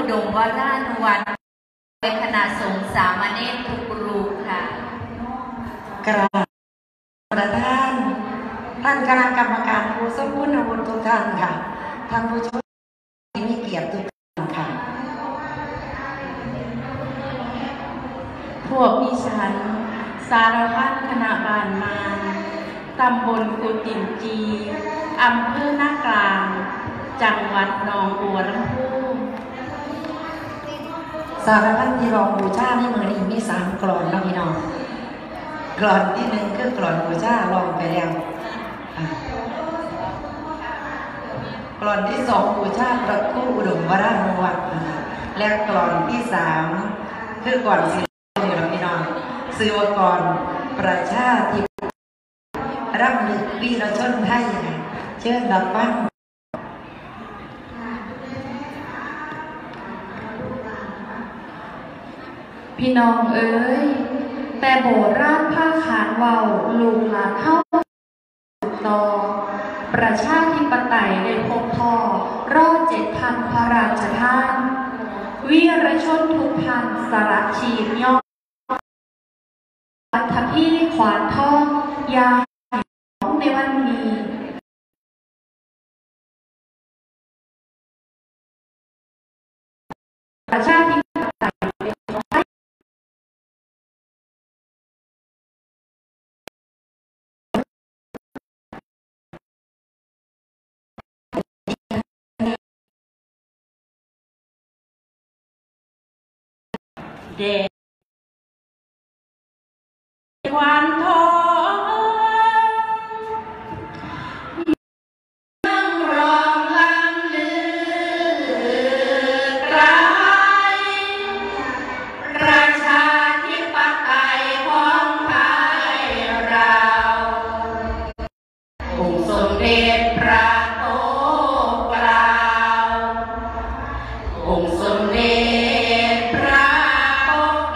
ดมวรานุวัฒน์เป็นคณะสงฆ์สามเณรทุกรูปค่ะกราบประธานท่านคณะกรรมการผู้ทรงคุณวุฒิทุกท่านค่ะท่านผู้ชมที่มีเกียรติทุกท่านค่ะพวกดิฉันสารพัดคณะบานมานตำบลกุตินจีอำเภอหน้ากลางจังหวัดหนองบัวลำพูสารพัดที่รองบูชาในมือนี้มี3 กลอนนะพี่น้องกลอนที่1คือกลอนบูชาลองไปแล้วกลอนที่2บูชาพระครูอุดมวรานุวัฒน์และกลอนที่3คือกลอนศิลปะพี่น้องสื่อวกรประชาธิปไตยรำลึกวีรชนไทยเชิญรับฟังพี่น้องเอ๋ยแต่โบราณผ้าขานเว้าลูกหลานเฮาต่อประชาธิปไตยได้พบพ่อรอ7,000พระราชทานวีรชนทุกท่านสละชีพย่อมทัพพี่ขวานทองยาในวันนี้ประชาธิปไตยเด็กขวานทองนั่งรองลำลือไกลประชาธิปไตยของไทยเราองค์สมเด็จพระโตเกล้าองค์สมเด็จพระปก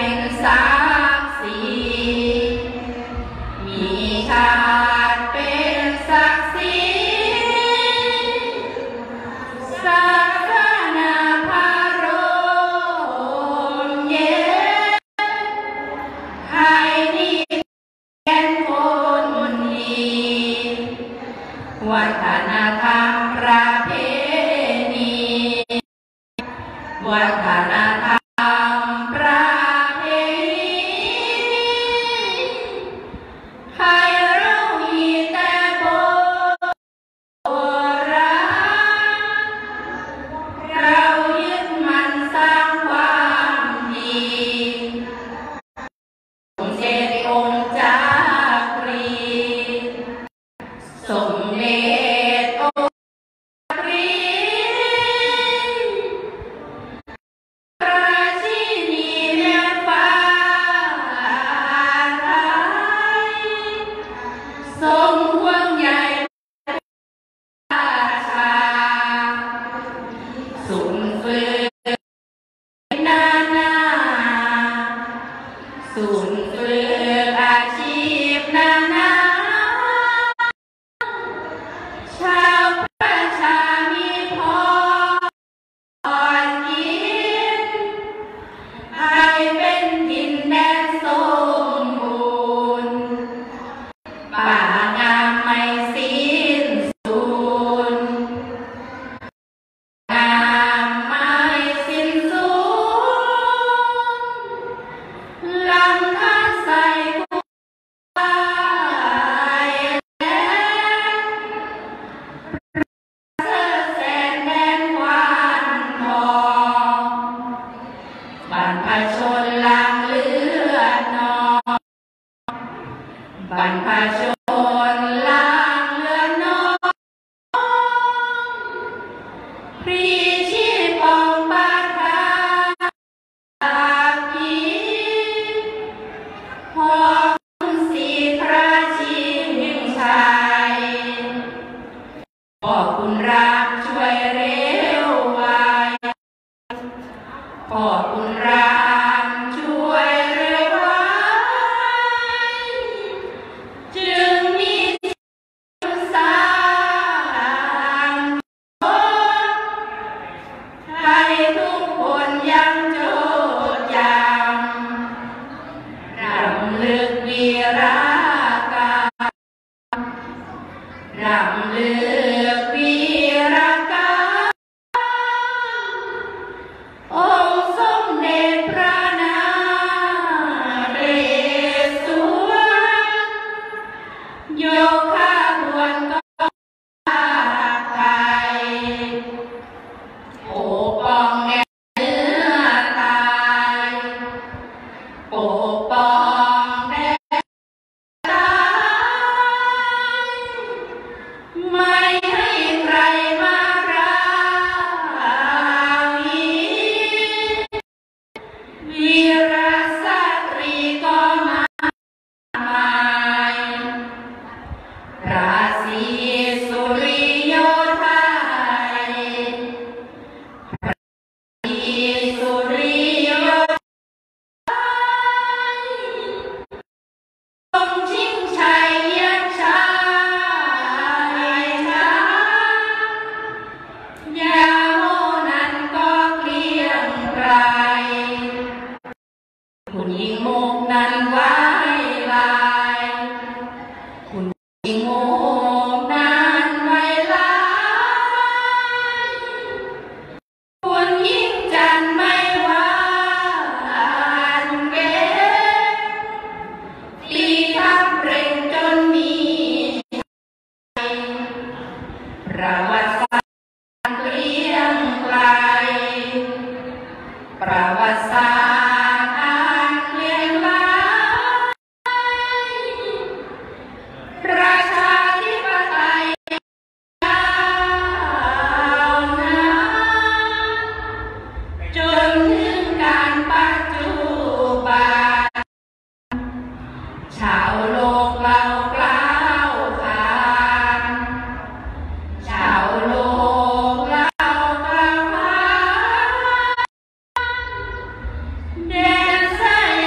เป็นศักดิ์ศรีมีชาติเป็นศักดิ์ศรีศักนาพารมเย็นให้นี่เป็นคนดีวัฒนธรรมประเพณีวัฒนธรรมประเพณีให้เรามีแต่โบราณเรายึดมั่นสร้างความดีสมเด็จองค์จักรีสมเด็จองค์จักรีราชินีแม่ฟ้าไทยทรงห่วงใยประชาสุนฝึกนานาสุนฝึกอาชีพนานาชาวประชามีพรกินให้เป็นดินแดนสมบูรณ์ป่างามไม่สิ้นสุดงามไม่สิ้นสุดลำธารใสกุหลาบแดงเสื้อแสนแดนหวานทองบรรพชนหลั่งเลือดนองบรรพชนหลั่งเลือดนองพรีชีพองบาทากีพองสีพระชิงชัยขอบคุณรักช่วยเร็วไวขอบคุณรักช่วยเร็วไวจึงมีสามคนให้ทุกคนยังโจดจำรำลึกวีรกรรมรำลึกวีรกรรมองค์สมเด็จพระนเรศวรยกขบวนกองทัพไทยปกป้องแดนเนื้อตายปกป้องแดนตายไม่ให้ใครมาราวีวีรสตรีก็มากมายราศีสุริโยไทยสุริโยไทยทรงชิงชัยเยี่ยมชายชายาโมนั้นก็เกลี้ยงไกรคุณหญิงมุกนั้นไว้ลายคุณหญิงมุกนั้นไว้ลายคุณหญิงจันทร์ไม่หวานเก็บตีทัพเร่งจนมีชัยประวัติศาสตร์เกรียงไกรประวัติศาสตร์อันเกรียงไกรประชาธิปไตยยาวนานจนถึงการปัจจุบันชาวโลกเรากล่าวขานชาวโลกเรากล่าวขานแดนส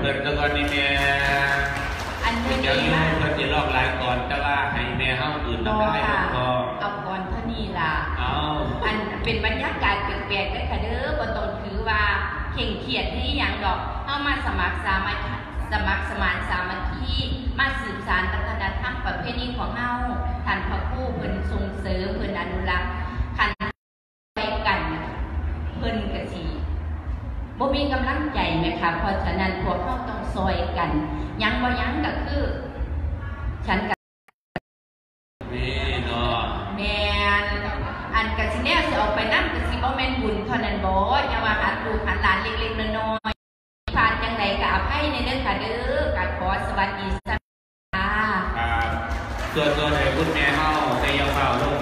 พิ่นแล้วก็นี่แม่อันนี้เดี๋ยวอยู่เพิ่นจะลอกหลายก่อนแต่ว่าให้แม่เฮาอื่นน้ำลายพอเอาก่อนเท่านี้ล่ะเอาอันเป็นบรรยากาศแปลกๆเลยค่ะเด้อบ่ต้องถือว่าเข่งเขียดที่หยังดอกเฮามาสมัครสามัคคีมาสืบสานวัฒนธรรมประเพณีของเฮาท่านพระครูเพิ่นส่งเสริมเพิ่นอนุรักษ์คันไปกันเพิ่นก็สิบ่มีกำลังใจแม่ค่ะเพราะฉะนั้นพวกเฮาต้องซอยกันยังบ่ยังก็คือฉันก็นี่เนาะแม่นอันก็สิแนวสิออกไปนำก็สิบ่แม่นบุญเท่านั้นบ่อย่าว่าหัดลูกหัดหลานเล็กๆน้อยๆผ่านจังไดก็อภัยในเด้อค่ะเด้อก็ขอสวัสดีค่ะครับส่วนให้คุณแม่เฮาได้ยาวเฝ้าลง